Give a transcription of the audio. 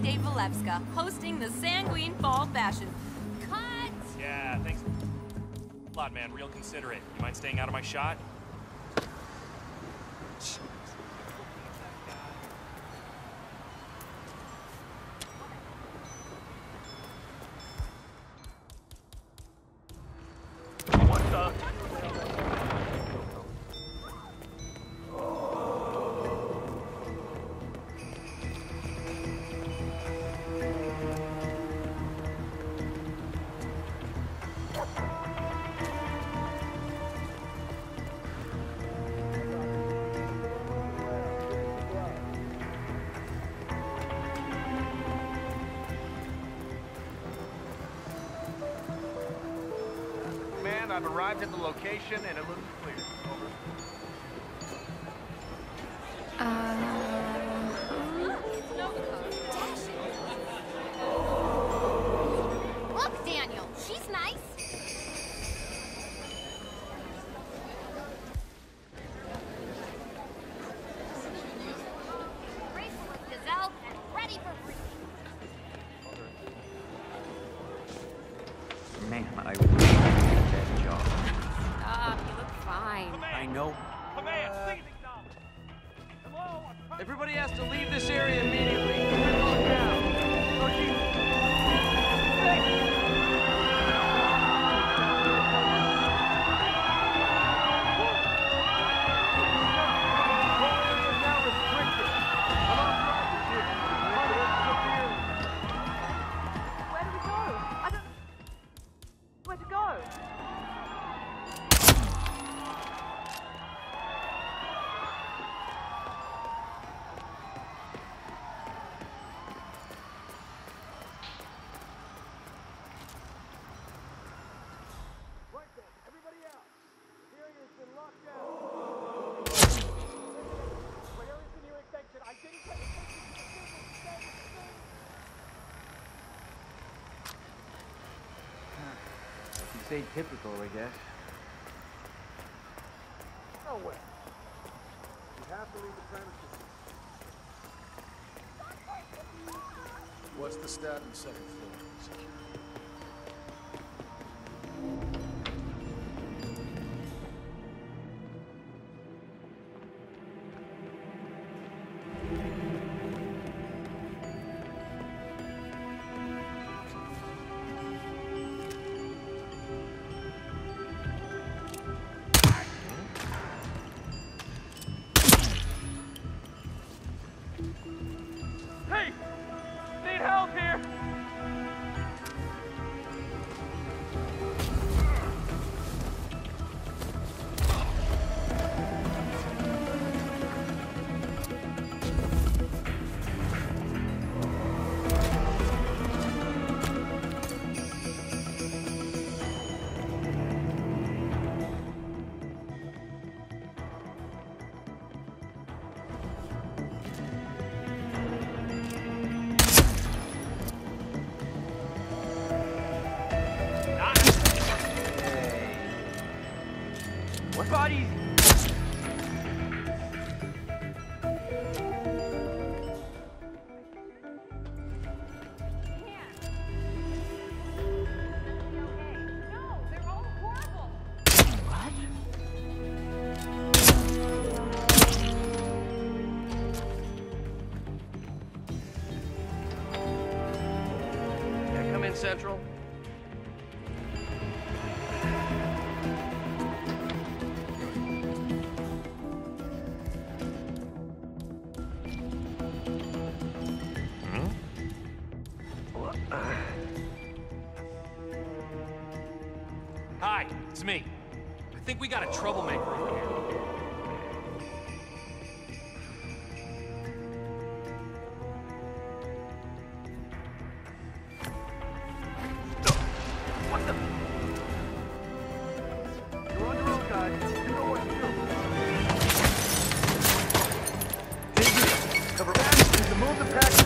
Dave Valevska, hosting the Sanguine Fall Fashion. Cut! Yeah, thanks a lot, man. Real considerate. You mind staying out of my shot? What the? I've arrived at the location and it looks clear. Over. Look, Daniel, she's nice. Bracelet is out and ready for breathing. Man, I really did that job. Stop, you look fine. I know. Hello? Everybody has to leave this area immediately. Lock down. Typical, I guess. No way. You have to leave the premises. What's the stat on the second floor? Security. Bodies! Central. Hi, it's me. I think we got a troublemaker over here. Cover back. Move the pack.